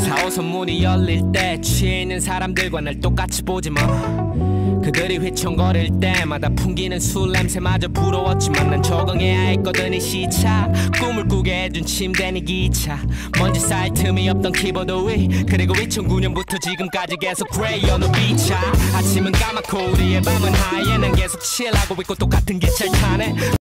4호선 문이 열릴 때 취해 있는 사람들과 날 똑같이 보지 마. 그들이 휘청거릴 때마다 풍기는 술 냄새마저 부러웠지만 난 적응해야 했거든. 이 시차 꿈을 꾸게 해준 침대니 기차 먼지 쌓일 틈이 없던 키보드 위 그리고 2009년부터 지금까지 계속 그레이 어느 비차. 아침은 까맣고 우리의 밤은 하얘 난 계속 칠하고 있고 똑같은 기차를 타네.